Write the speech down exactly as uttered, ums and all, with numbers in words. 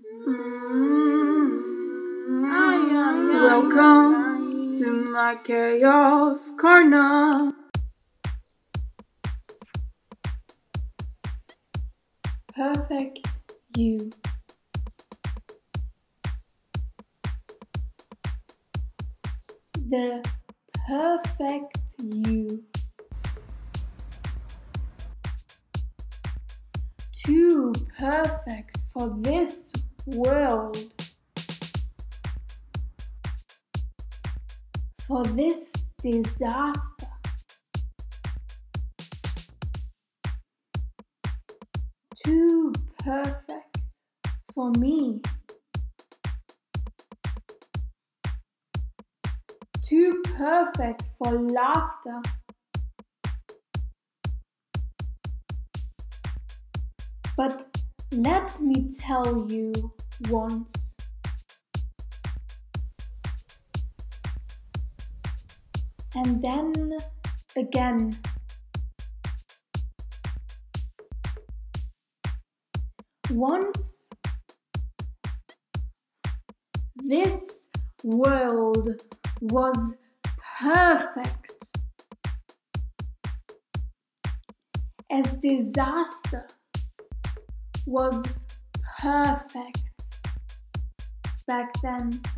Welcome to my chaos corner. Perfect you. The perfect you. Too perfect for this world. For this disaster. Too perfect for me. Too perfect for laughter. But let me tell you once. And then again. Once this world was perfect. As disaster was perfect back then.